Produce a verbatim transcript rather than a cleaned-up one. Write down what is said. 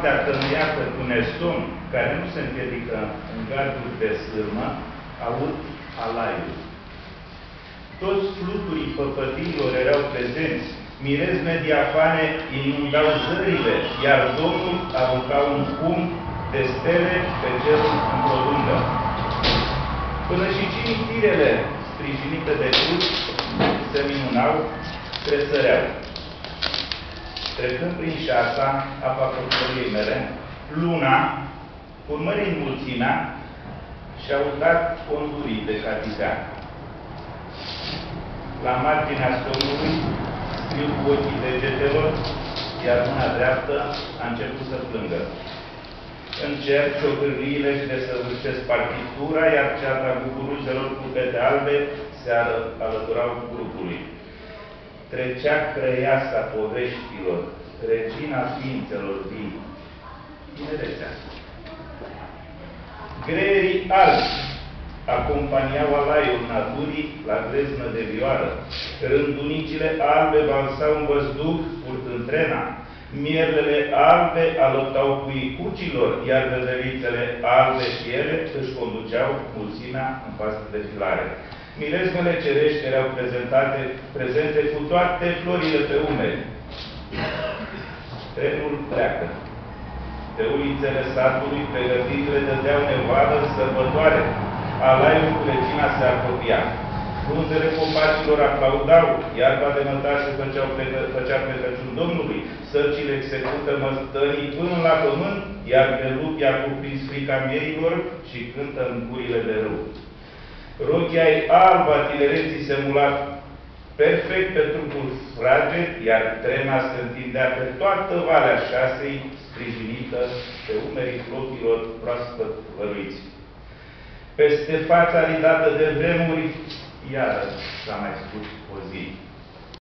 noaptea tămâiată cu nesomn, care nu se împiedică în garduri de sârmă, aud alaiul. Toți fluturii păpătiilor erau prezenți, mirezme diafane inundau zările, iar Domnul arunca un pum de stele pe cerul într-o Până și cimitirele sprijinite de cruci se minunau, tresăreau. Trecând prin șasa, apa copilăriei mele, luna, urmărind mulțimea, și-a urcat condurii de catifea. La marginea somnului, scriu cu ochii degetelor, iar mâna dreaptă a început să plângă. În cer, ciocârliile își desăvârșesc partitura, iar ceata bucuruzelor cu pete albe se alăturau grupului. Trecea crăiasa poveștilor, regina ființelor vii, tinerețea. Greierii albi acompaniau alaiul naturii la greznă de vioară. Rândunicile albe valsau în văzduh, purtând trena. Mierlele albe alăptau cuicucilor, iar vedelițele albe și ele își conduceau mulțimea în fază de filare. Mirezmele cerești erau prezentate, prezente cu toate florile pe umeri. Trenul pleacă. De ulițele satului, pregătirile dădeau nevadă sărbătoare. Alaiul cu regina se apropia. Frunzele copacilor aplaudau, iarba de mătașe făcea plecăciun Domnului, sărcile execută măstării până la pământ, iar belupia cuprins frica mierilor și cântă în gurile de râu. Rochia ei alba tinereții se mula perfect pe trupul fraged, iar trena se întindea pe toată valea șasei, sprijinită pe umerii flocilor proaspăt văruiți. Peste fața ridată de vremuri, iară s-a mai spus o zi.